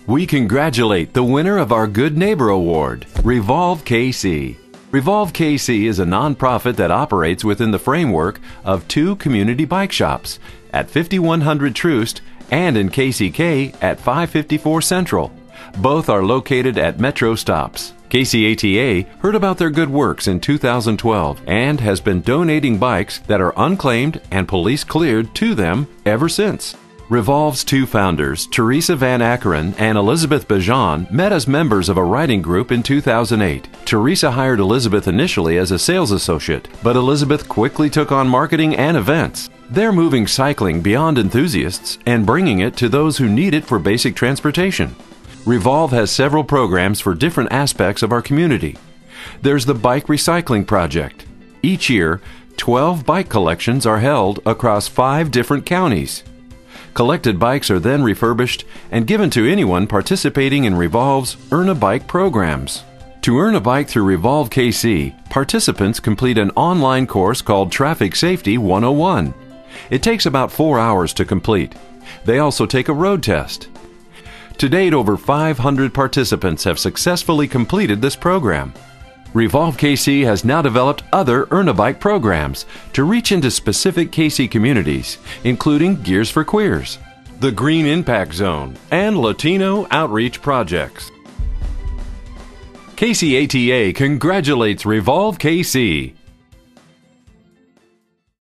We congratulate the winner of our Good Neighbor Award, Revolve KC. Revolve KC is a nonprofit that operates within the framework of two community bike shops at 5100 Troost and in KCK at 554 Central. Both are located at Metro stops. KCATA heard about their good works in 2012 and has been donating bikes that are unclaimed and police cleared to them ever since. Revolve's two founders, Teresa Van Akkeren and Elizabeth Bajan, met as members of a writing group in 2008. Teresa hired Elizabeth initially as a sales associate, but Elizabeth quickly took on marketing and events. They're moving cycling beyond enthusiasts and bringing it to those who need it for basic transportation. Revolve has several programs for different aspects of our community. There's the Bike Recycling Project. Each year, 12 bike collections are held across 5 different counties. Collected bikes are then refurbished and given to anyone participating in Revolve's Earn a Bike programs. To earn a bike through Revolve KC, participants complete an online course called Traffic Safety 101. It takes about 4 hours to complete. They also take a road test. To date, over 500 participants have successfully completed this program. Revolve KC has now developed other Earn a Bike programs to reach into specific KC communities, including Gears for Queers, the Green Impact Zone, and Latino outreach projects. KCATA congratulates Revolve KC.